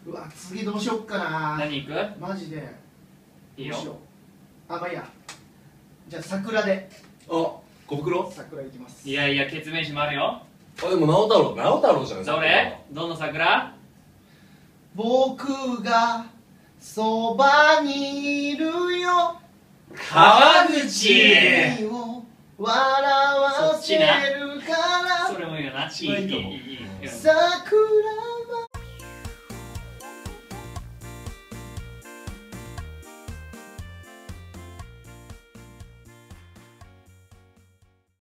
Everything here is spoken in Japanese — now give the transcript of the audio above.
うわ次どうしよっかな。 何行く？ マジでいいどうしよよ。 う。あ、まあいいや。じゃあ桜で。 あ、小袋。 桜いきます。 いやいや、ケツメイシもあるよ。 あ、でも直太郎じゃない。 どれ？どの桜？ 僕がそばにいるよ。 川口。 君を笑わせるから。 それもいいよな。 一番いいかも。 いい。 桜